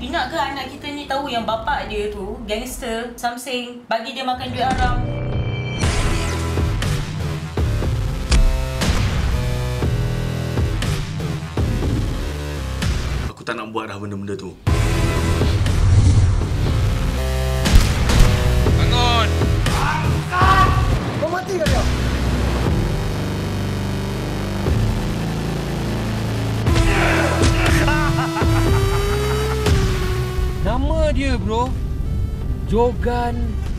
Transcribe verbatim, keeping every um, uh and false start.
You nak ke anak kita ni tahu yang bapak dia tu gangster, something, bagi dia makan duit haram? Aku tak nak buat dah benda-benda tu. Bangun! Angkat! Kau mati ke dia? Nama dia bro, Jogan